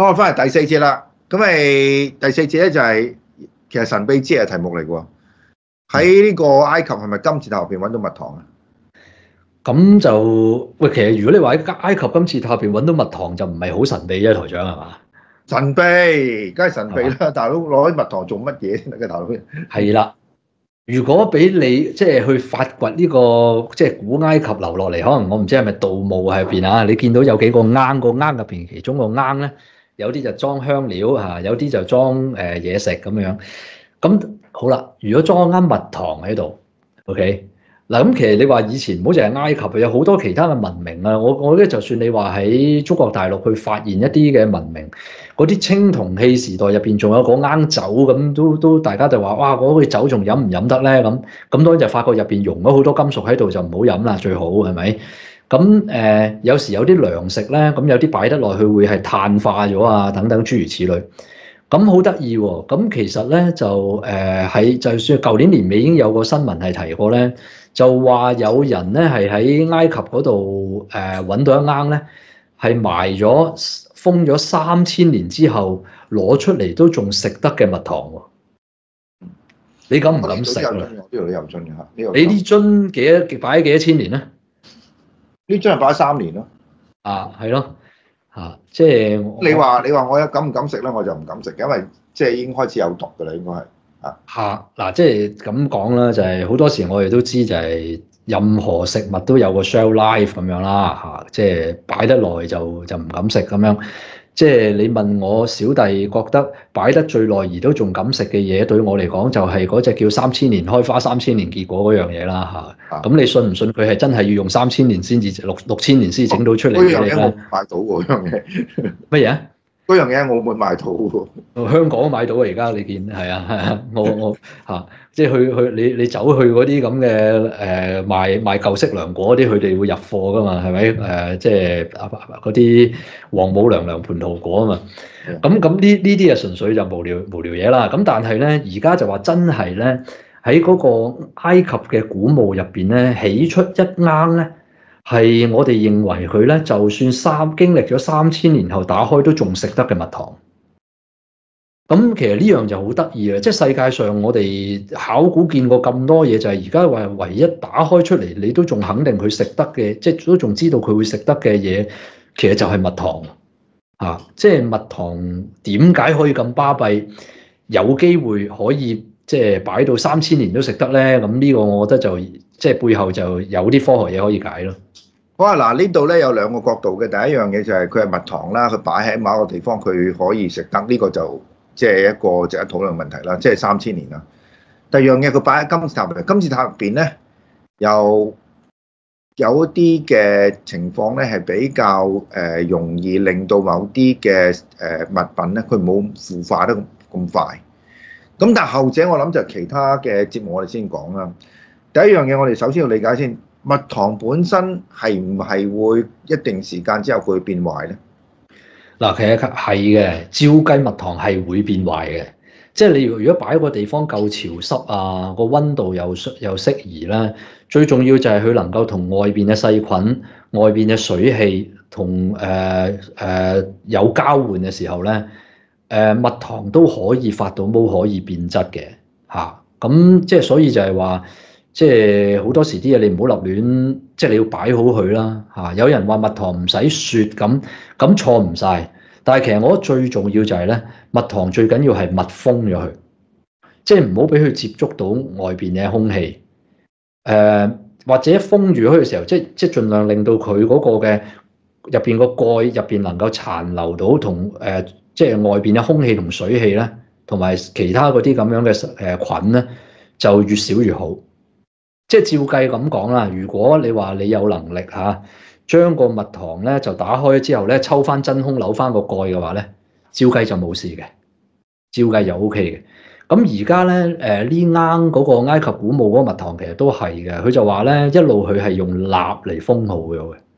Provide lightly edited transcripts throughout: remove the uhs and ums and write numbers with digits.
我翻嚟第四節啦，咁咪第四節咧就係其實神秘之夜嘅題目嚟嘅喎。喺呢個埃及係咪金字塔入邊揾到蜜糖啊？ 咁就喂，其實如果你話喺埃及金字塔入邊揾到蜜糖，就唔係好神秘啫，台長係嘛？ 神秘，梗係神秘係嘛？ 啦！大佬攞啲蜜糖做乜嘢先得嘅，大佬？ 係啦，如果俾你即係去發掘呢個即係古埃及留落嚟，可能我唔知係咪盜墓喺入邊啊？你見到有幾個罌，個罌入邊其中個罌咧，有啲就裝香料嚇，有啲就裝嘢食咁樣。咁好啦，如果裝啱蜜糖喺度，OK。嗱，咁其實你話以前唔好淨係埃及，有好多其他嘅文明啊！我覺得就算你話喺中國大陸去發現一啲嘅文明，嗰啲青銅器時代入邊仲有嗰罌酒咁，都大家就話哇，嗰個酒仲飲唔飲得咧？咁當然就發覺入邊溶咗好多金屬喺度，就唔好飲啦，最好係咪？咁有時有啲糧食咧，咁有啲擺得落去會係碳化咗啊，等等諸如此類。咁好得意喎！咁其實咧就就算舊年年尾已經有個新聞係提過咧。就話有人咧係喺埃及嗰度揾到一罌咧，係埋咗封咗3000年之後攞出嚟都仲食得嘅蜜糖喎。你敢唔敢食啊？ 呢度都有樽嘅嚇， 你啲樽擺咗幾多千年咧？ 呢樽係擺咗3年咯。 係咯，即係你話我敢唔敢食咧？我就唔敢食，因為即係已經開始有毒㗎啦，應該係。 嗱，即係咁講啦，就係好多時我哋都知就係任何食物都有個 shelf life 咁樣啦，即係擺得耐就唔敢食咁樣。即係你問我小弟覺得擺得最耐而都仲敢食嘅嘢，對我嚟講就係嗰隻叫3000年開花3000年結果嗰樣嘢啦嚇。咁你信唔信佢係真係要用3000年先至6000年先整到出嚟嘅咧？ 嗰樣嘢我買到喎，嗰樣嘢乜嘢？ 嗰樣嘢我會買到喎。 香港都買到啊！而家你見係啊，我即係去你走去嗰啲咁嘅賣舊式涼果嗰啲，佢哋會入貨噶嘛，係咪？即係嗰啲王母娘娘蟠桃果啊嘛。咁呢啲啊純粹就無聊嘢啦。咁但係咧，而家就話真係咧喺嗰個埃及嘅古墓入邊咧，起出一罌咧。係我哋認為佢咧，就算經歷咗3000年後打開都仲食得嘅蜜糖。咁其實呢樣就好得意啊！即係世界上我哋考古見過咁多嘢，就係而家話唯一打開出嚟，你都仲肯定佢食得嘅，即係都仲知道佢會食得嘅嘢，其實就係蜜糖。即係蜜糖點解可以咁巴閉？有機會可以即係擺到3000年都食得咧？咁呢個我覺得就即係背後就有啲科學嘢可以解咯。 好啊，嗱呢度咧有2個角度嘅。第一樣嘢就係佢係蜜糖啦，佢擺喺某一個地方佢可以食得，呢個就即係一個值得討論問題啦。即係3000年啦。第二樣嘢佢擺喺金字塔入邊，金字塔入邊咧有一啲嘅情況咧係比較容易令到某啲嘅物品咧佢冇腐化得咁快。咁但係後者我諗就其他嘅節目我哋先講啦。第一樣嘢我哋首先要理解先，蜜糖本身係唔係會一定時間之後佢會變壞咧？ 嗱，其實係嘅，照計蜜糖係會變壞嘅。即係你如果擺個地方夠潮濕啊，個溫度又適宜啦，最重要就係佢能夠同外邊嘅細菌、外邊嘅水氣同有交換嘅時候咧，蜜糖都可以發到毛，可以變質嘅嚇。咁即係所以就係話，即係好多時啲嘢你唔好立亂，即係你要擺好佢啦嚇。有人話蜜糖唔使雪咁錯唔晒。但係其實我覺得最重要就係咧，蜜糖最緊要係密封咗佢，即係唔好俾佢接觸到外邊嘅空氣。或者封住佢嘅時候，即係盡量令到佢嗰個嘅入邊個蓋入邊能夠殘留到同即係外邊嘅空氣同水氣咧，同埋其他嗰啲咁樣嘅菌咧，就越少越好。即係照計咁講啦，如果你話你有能力將個蜜糖咧就打開之後咧，抽翻真空扭翻個蓋嘅話咧，照計就冇事嘅，照計就 OK 嘅。咁而家咧呢罌嗰個埃及古墓嗰個蜜糖其實都係嘅，佢就話咧一路佢係用蠟嚟封好咗嘅，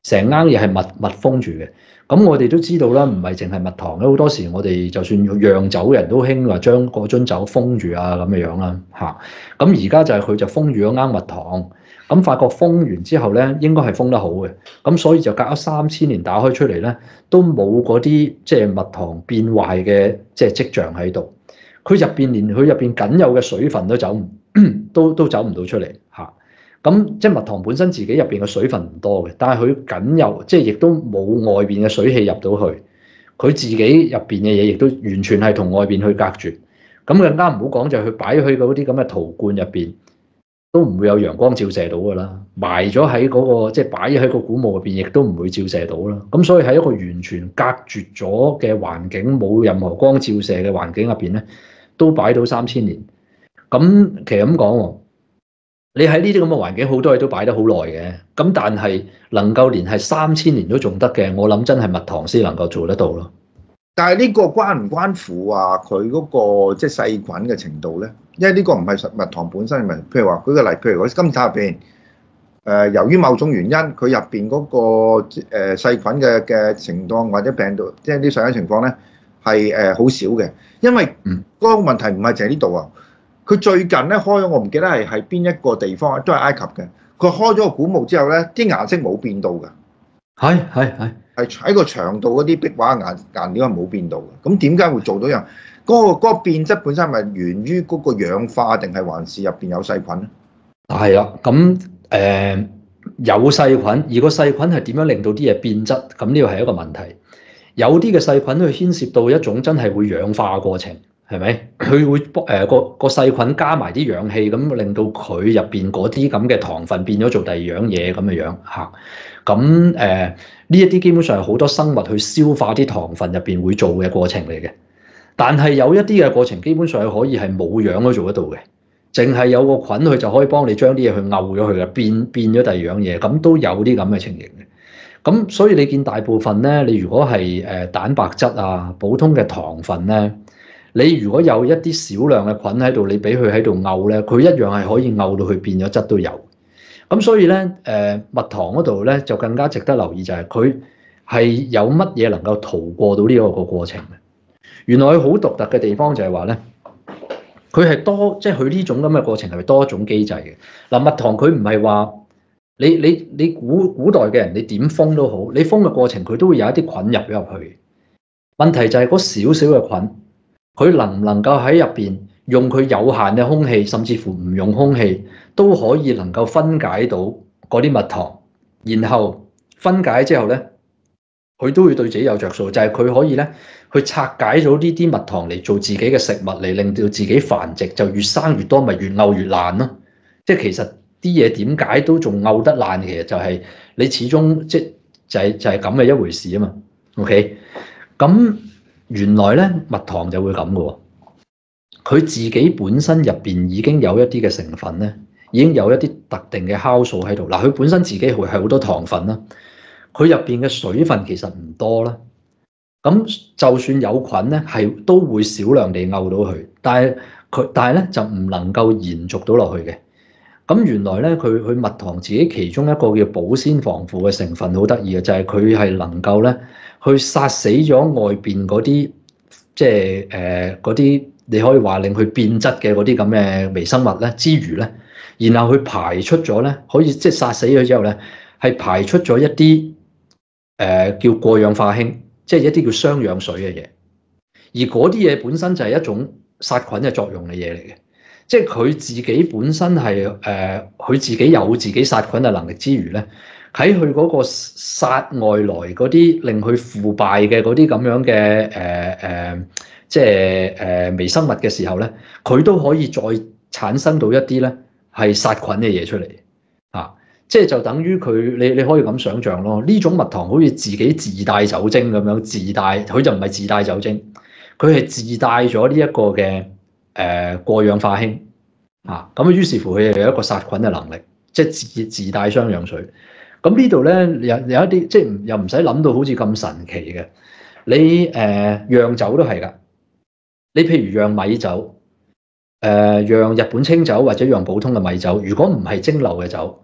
成罌嘢係密封住嘅。咁我哋都知道啦，唔係淨係蜜糖咧，好多時我哋就算釀酒人都興話將嗰樽酒封住啊咁嘅樣啦嚇。咁而家就係佢就封住咗罌蜜糖，咁發覺封完之後咧應該係封得好嘅，咁所以就隔咗3000年打開出嚟咧，都冇嗰啲即係蜜糖變壞嘅即係跡象喺度。佢入邊連佢入邊僅有嘅水分都走唔都走唔到出嚟嚇。咁即係蜜糖本身自己入邊嘅水分唔多嘅，但係佢僅有即係亦都冇外邊嘅水氣入到去，佢自己入邊嘅嘢亦都完全係同外邊去隔絕。咁更加唔好講就係佢擺去嗰啲咁嘅陶罐入邊，都唔會有陽光照射到㗎啦。埋咗喺嗰個即係擺喺個古墓入邊，亦都唔會照射到啦。咁所以喺一個完全隔絕咗嘅環境，冇任何光照射嘅環境入邊咧，都擺到3000年。咁其實咁講喎。你喺呢啲咁嘅環境，好多嘢都擺得好耐嘅，咁但係能夠連係3000年都仲得嘅，我諗真係蜜糖先能夠做得到咯。 但係呢個關唔關乎話佢嗰個即係細菌嘅程度咧？因為呢個唔係蜜糖本身嘅問題。譬如話舉個例，譬如嗰金字塔入邊，由於某種原因，佢入邊嗰個細菌嘅情況或者病毒，即係啲細菌情況咧係好少嘅。因為嗰個問題唔係淨係呢度啊。佢最近咧開咗，我唔記得係邊一個地方，都係埃及嘅。佢開咗個古墓之後咧，啲顏色冇變到㗎。係喺個牆度嗰啲壁畫顏料係冇變到嘅。咁點解會做到樣？嗰個變質本身係咪源於嗰個氧化，定係還是入邊有細菌咧？ 係啦，咁有細菌，而個細菌係點樣令到啲嘢變質？咁呢個係一個問題。有啲嘅細菌佢牽涉到一種真係會氧化嘅過程。係咪？佢會個細菌加埋啲氧氣，咁令到佢入邊嗰啲咁嘅糖分變咗做第二樣嘢咁嘅樣嚇。咁呢一啲基本上係好多生物去消化啲糖分入邊會做嘅過程嚟嘅。但係有一啲嘅過程基本上係可以係冇氧都做得到嘅，淨係有個菌佢就可以幫你將啲嘢去漚咗佢嘅，變咗第二樣嘢。咁都有啲咁嘅情形嘅。咁所以你見大部分咧，你如果係蛋白質啊、普通嘅糖分咧。你如果有一啲少量嘅菌喺度，你俾佢喺度漚咧，佢一樣係可以漚到佢變咗質都有。咁所以咧，蜜糖嗰度咧就更加值得留意，就係佢係有乜嘢能夠逃過到呢個過程嘅。原來佢好獨特嘅地方就係話咧，佢係多即係佢呢種咁嘅過程係多一種機制嘅。嗱，蜜糖佢唔係話你古代嘅人你點封都好，你封嘅過程佢都會有一啲菌入咗入去。問題就係嗰少少嘅菌。佢能唔能夠喺入邊用佢有限嘅空氣，甚至乎唔用空氣都可以能夠分解到嗰啲蜜糖，然後分解之後咧，佢都會對自己有着數，就係佢可以咧去拆解咗呢啲蜜糖嚟做自己嘅食物，嚟令到自己繁殖，就越生越多，咪越漚越爛咯。即係其實啲嘢點解都仲漚得爛，其實就係你始終就係咁嘅一回事啊嘛。OK， 咁。原來咧蜜糖就會咁嘅喎，佢自己本身入邊已經有一啲嘅成分咧，已經有一啲特定嘅酵素喺度。嗱，佢本身自己會係好多糖分啦，佢入邊嘅水分其實唔多啦。咁就算有菌咧，係都會少量地漚到佢，但係咧就唔能夠延續到落去嘅。咁原來咧佢蜜糖自己其中一個叫保鮮防腐嘅成分好得意嘅，就係佢係能夠咧。去殺死咗外邊嗰啲，即係嗰啲你可以話令佢變質嘅嗰啲咁嘅微生物咧之餘咧，然後佢排出咗咧，可以即係殺死咗之後咧，係排出咗一啲叫過氧化氫，即係一啲叫雙氧水嘅嘢。而嗰啲嘢本身就係一種殺菌嘅作用嘅嘢嚟嘅，即係佢自己本身係佢自己有自己殺菌嘅能力之餘咧。喺佢嗰個殺外來嗰啲令佢腐敗嘅嗰啲咁樣嘅即係微生物嘅時候咧，佢都可以再產生到一啲咧係殺菌嘅嘢出嚟啊！即係就等於佢你可以咁想像咯，呢種蜜糖好似自己自帶酒精咁樣，佢就唔係自帶酒精，佢係自帶咗呢一個嘅過氧化氫啊！咁於是乎佢有一個殺菌嘅能力，即係自帶雙氧水。咁呢度咧有一啲即係又唔使諗到好似咁神奇嘅，你釀酒都係㗎。你譬如釀米酒，釀日本清酒或者釀普通嘅米酒，如果唔係蒸餾嘅酒，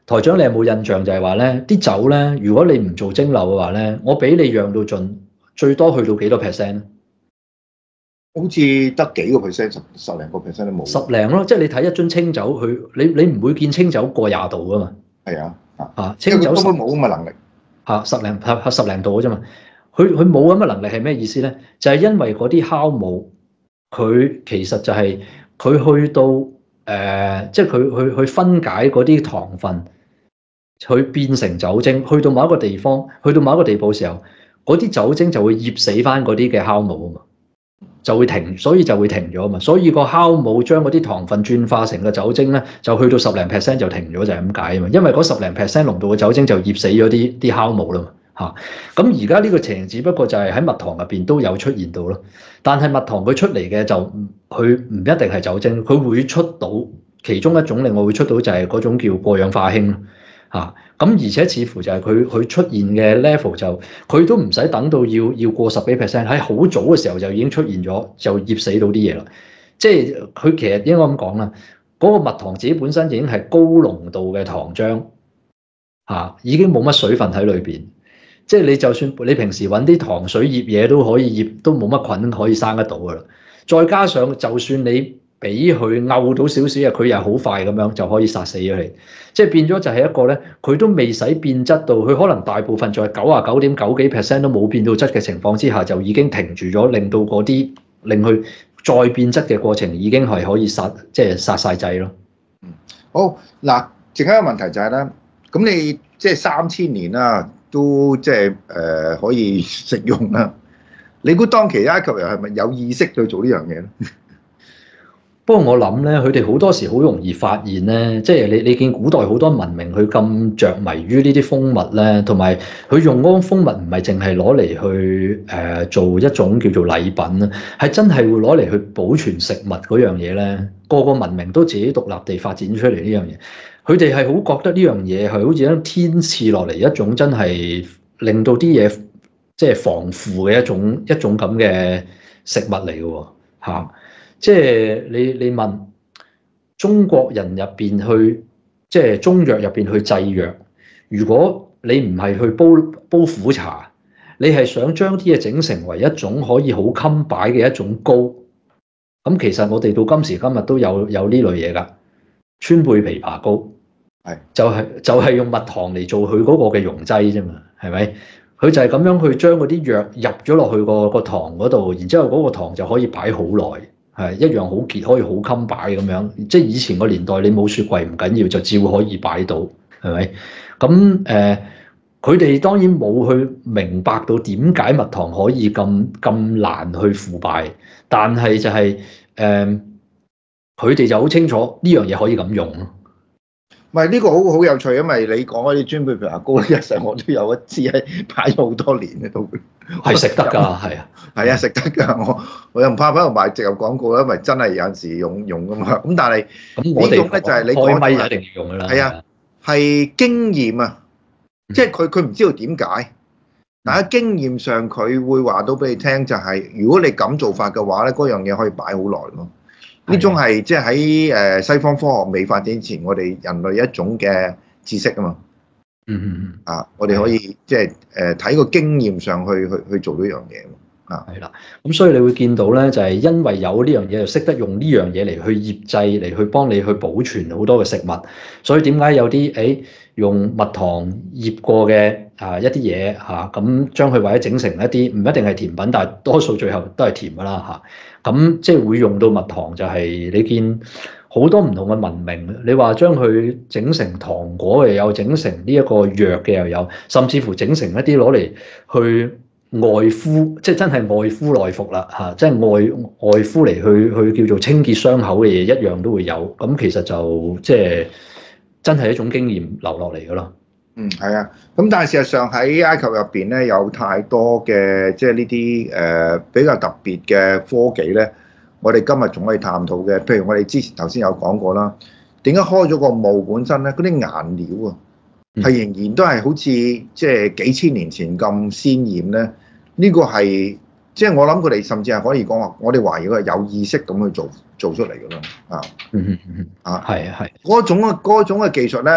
台長，你有冇印象就係話咧，啲酒咧，如果你唔做蒸餾嘅話咧，我俾你釀到盡，最多去到幾多 percent 咧？ 好似得幾個 percent，十零個 percent 都冇。 十零咯，即係你睇一樽清酒，你唔會見清酒過20度噶嘛？ 係啊， 清酒根本冇咁嘅能力。 十零度嘅啫嘛。佢冇咁嘅能力係咩意思咧？就係因為嗰啲酵母，佢其實就係佢去到即係佢去分解嗰啲糖分，佢變成酒精，去到某一個地方，去到某一個地步嘅時候，嗰啲酒精就會醃死翻嗰啲嘅酵母啊嘛。就會停，所以就會停咗嘛。所以個酵母將嗰啲糖分轉化成個酒精咧，就去到十零 percent 就停咗，就係咁解啊嘛。因為嗰10零 percent 濃度嘅酒精就醃死咗啲酵母啦嘛。嚇，咁而家呢個情形只不過就係喺蜜糖入邊都有出現到咯。但係蜜糖佢出嚟嘅就佢唔一定係酒精，佢會出到其中一種另外會出到就係嗰種叫過氧化氫咯。咁而且似乎就係佢出現嘅 level 就佢都唔使等到要過10幾 percent，喺好早嘅時候就已經出現咗，就醃死到啲嘢啦。即係佢其實應該咁講啦，嗰個蜜糖自己本身已經係高濃度嘅糖漿，已經冇乜水分喺裏邊。即係你就算你平時揾啲糖水醃嘢都可以醃，都冇乜菌可以生得到噶啦。再加上就算你俾佢漚到少少啊，佢又好快咁樣就可以殺死咗你。即係變咗就係一個咧，佢都未使變質到，佢可能大部分在99.9幾 percent 都冇變到質嘅情況之下，就已經停住咗，令到嗰啲令佢再變質嘅過程已經係可以即係殺晒劑咯。 好嗱，剩一個問題就係咧，咁你即係3000年啦，都即係可以食用啦。你估當期埃及人係咪有意識去做呢樣嘢咧？ 不過我諗咧，佢哋好多時好容易發現咧，即係你見古代好多文明佢咁着迷於呢啲蜂蜜咧，同埋佢用嗰種蜂蜜唔係淨係攞嚟去做一種叫做禮品啦，係真係會攞嚟去保存食物嗰樣嘢咧。個個文明都自己獨立地發展出嚟呢樣嘢，佢哋係好覺得呢樣嘢係好似一種天賜落嚟一種真係令到啲嘢即係防腐嘅一種咁嘅食物嚟嘅喎嚇。即係你問中國人入邊去，即係中藥入邊去製藥，如果你唔係去煲苦茶，你係想將啲嘢整成為一種可以好襟擺嘅一種膏，咁其實我哋到今時今日都有呢類嘢㗎，川貝枇杷膏，就係用蜜糖嚟做佢嗰個嘅溶劑啫嘛，係咪？佢就係咁樣去將嗰啲藥入咗落去個糖嗰度，然之後嗰個糖就可以擺好耐。係一樣好結，可以好襟擺咁樣。即係以前個年代，你冇雪櫃唔緊要，就照可以擺到，係咪？咁佢哋當然冇去明白到點解蜜糖可以咁難去腐敗，但係就係佢哋就好清楚呢樣嘢可以咁用咯。 唔係呢個好有趣，因為你講嗰啲川貝枇杷膏，一世我都有一支係擺咗好多年嘅都係食得㗎，係啊， 係啊，食得㗎。我又唔怕喺度賣植入廣告啦，因為真係有陣時用㗎嘛。咁但係咁我哋用咧就係你講咪一定要用㗎啦。 係啊，係經驗啊，即係佢唔知道點解，但喺經驗上佢會話到俾你聽，就係如果你咁做法嘅話咧，嗰樣嘢可以擺好耐咯。呢種係即係喺西方科學未發展之前，我哋人類一種嘅知識啊嘛。我哋可以即係睇個經驗上去做呢樣嘢。 係啦，咁所以你會見到咧，就係因為有呢樣嘢，就識得用呢樣嘢嚟去醃製，嚟去幫你去保存好多嘅食物。所以點解有啲用蜜糖醃過嘅一啲嘢咁將佢或者整成一啲唔一定係甜品，但係多數最後都係甜㗎啦咁即係會用到蜜糖，就係你見好多唔同嘅文明，你話將佢整成糖果嘅又有，整成呢一個藥嘅又有，甚至乎整成一啲攞嚟去外敷，即係真係外敷內服啦即係外敷嚟去叫做清潔傷口嘅嘢，一樣都會有。咁其實就即係真係一種經驗流落嚟㗎咯。 係啊。咁但係事實上喺埃及入邊咧，有太多嘅即係呢啲比較特別嘅科技咧，我哋今日仲可以探討嘅。譬如我哋之前頭先有講過啦，點解開咗個墓本身咧？嗰啲顏料啊，係仍然都係好似即係幾千年前咁鮮豔咧。呢個係即係我諗佢哋甚至係可以講話，我哋懷疑佢係有意識咁去做出嚟㗎咯。係嗰種嘅技術咧，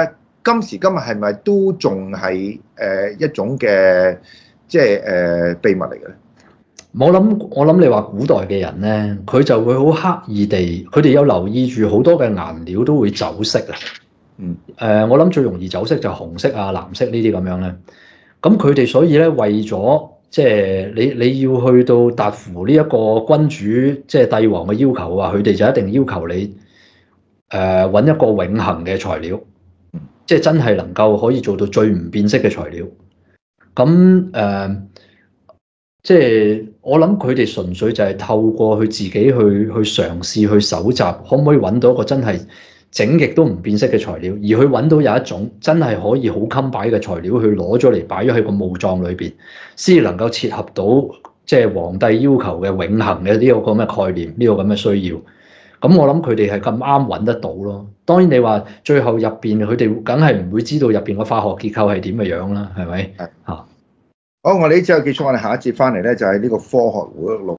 今時今日係咪都仲係一種嘅即係秘密嚟嘅咧？ 我諗你話古代嘅人咧，佢就會好刻意地，佢哋有留意住好多嘅顏料都會走色啊。我諗最容易走色就紅色啊、藍色呢啲咁樣咧。咁佢哋所以咧，為咗即係你要去到達乎呢一個君主即係帝王嘅要求啊，佢哋就一定要求你揾一個永恆嘅材料，即係真係能夠可以做到最唔變色嘅材料。咁即係我諗佢哋純粹就係透過佢自己去嘗試去搜集，可唔可以揾到一個真係整極都唔變色嘅材料，而去揾到有一種真係可以好襟擺嘅材料，去攞咗嚟擺咗喺個墓葬裏邊，先能夠切合到即係皇帝要求嘅永恆嘅呢個咁嘅概念，呢個咁嘅需要。咁我諗佢哋係咁啱揾得到咯。當然你話最後入邊佢哋梗係唔會知道入邊個化學結構係點嘅樣啦，係咪？係嚇。 好，我哋呢節就結束，我哋下一節翻嚟咧就係呢個科學回憶錄。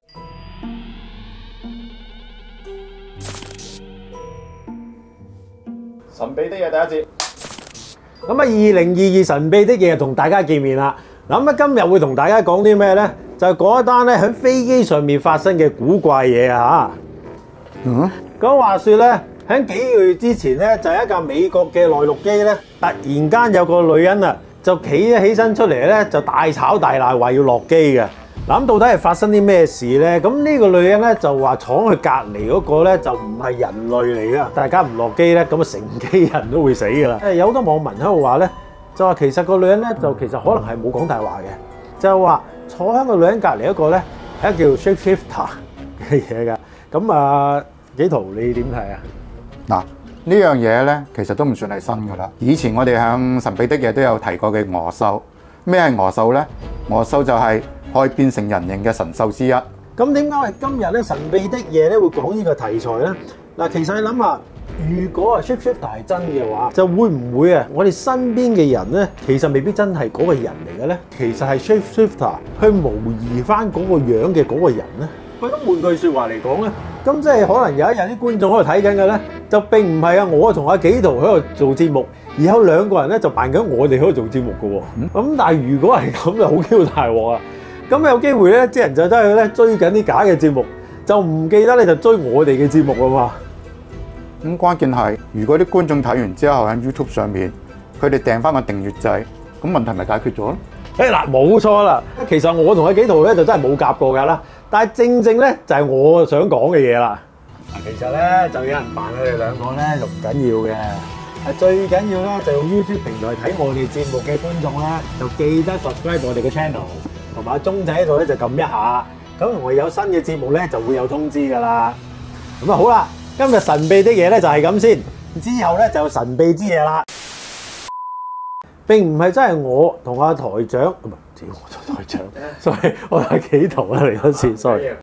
神秘的嘢第一節。咁啊，2022神秘的嘢同大家見面啦。咁啊，今日會同大家講啲咩咧？就係講一單咧喺飛機上面發生嘅古怪嘢啊嚇。咁話說咧，喺幾個月之前咧，就係一架美國嘅內陸機咧，突然間有個女人啊，就企咗起身出嚟咧，就大吵大鬧，話要落機嘅。嗱，咁到底係發生啲咩事咧？咁呢個女人咧就話闖去隔離嗰個咧就唔係人類嚟噶，大家唔落機咧，咁啊成機人都會死噶啦。有好多網民喺度話咧，就話其實個女人咧就其實可能係冇講大話嘅，就話坐喺個女人隔離一個咧係一個叫 shapeshifter 嘅嘢噶。咁啊，紀陶你點睇啊？ 嗱，呢樣嘢咧其實都唔算係新噶啦。以前我哋向神秘的嘢都有提過嘅鵝獸。咩係鵝獸咧？鵝獸就係可以變成人形嘅神獸之一。 咁點解我哋今日咧神秘的嘢咧會講呢個題材咧？嗱，其實你諗下，如果係 shapeshifter 係真嘅話，就會唔會啊？我哋身邊嘅人咧，其實未必真係嗰個人嚟嘅咧。其實係 shapeshifter 去模擬翻嗰個樣嘅嗰個人咧。咁換句説話嚟講咧，咁即係可能有一日啲觀眾喺度睇緊嘅咧，就並唔係啊我同阿紀陶喺度做節目，而有兩個人咧就扮緊我哋喺度做節目嘅喎。咁但係如果係咁就好 Q 大鑊啊！咁有機會咧，啲人就真係咧追緊啲假嘅節目，就唔記得咧就追我哋嘅節目啊嘛。 咁關鍵係，如果啲觀眾睇完之後喺 YouTube 上面，佢哋訂翻個訂閱制，咁問題咪解決咗咯？ 嗱，冇錯啦。其實我同阿紀陶咧就真係冇夾過㗎啦。但係正正咧就係我想講嘅嘢啦。嗱，其實咧就有人扮佢哋兩個咧就唔緊要嘅。最緊要咧就用 YouTube 平台睇我哋節目嘅觀眾咧，就記得 subscribe 我哋嘅 channel， 同埋鐘仔喺度咧就撳一下，咁我有新嘅節目咧就會有通知㗎啦。咁啊好啦，今日神秘的嘢咧就係咁先，之後咧就神秘之嘢啦。並唔係真係我同阿台長，唔係，我同台長，sorry，我係紀陶啦嚟嗰次 ，sorry。